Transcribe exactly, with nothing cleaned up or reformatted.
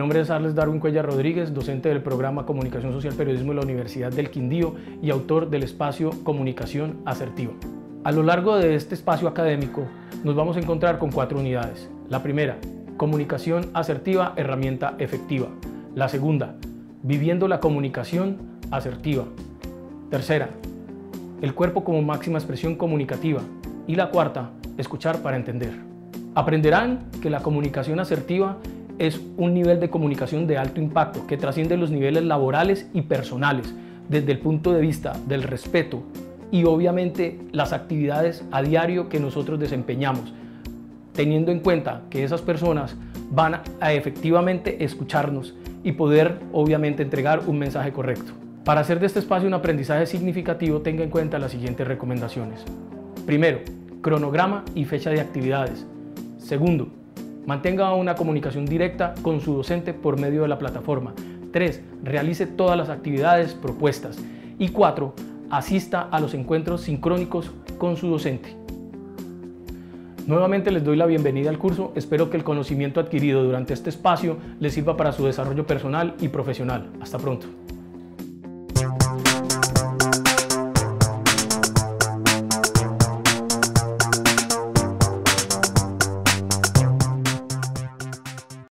nombre es Arles Darwin Cuellar Rodríguez, docente del programa Comunicación Social Periodismo de la Universidad del Quindío y autor del espacio Comunicación Asertiva. A lo largo de este espacio académico nos vamos a encontrar con cuatro unidades. La primera, Comunicación Asertiva, herramienta efectiva. La segunda, Viviendo la comunicación asertiva. Tercera, el cuerpo como máxima expresión comunicativa. Y la cuarta, Escuchar para entender. Aprenderán que la comunicación asertiva es un nivel de comunicación de alto impacto que trasciende los niveles laborales y personales desde el punto de vista del respeto y obviamente las actividades a diario que nosotros desempeñamos, teniendo en cuenta que esas personas van a efectivamente escucharnos y poder obviamente entregar un mensaje correcto. Para hacer de este espacio un aprendizaje significativo, tenga en cuenta las siguientes recomendaciones. Primero, cronograma y fecha de actividades. Segundo, mantenga una comunicación directa con su docente por medio de la plataforma. Tres, realice todas las actividades propuestas. Y cuatro, asista a los encuentros sincrónicos con su docente. Nuevamente les doy la bienvenida al curso. Espero que el conocimiento adquirido durante este espacio les sirva para su desarrollo personal y profesional. Hasta pronto.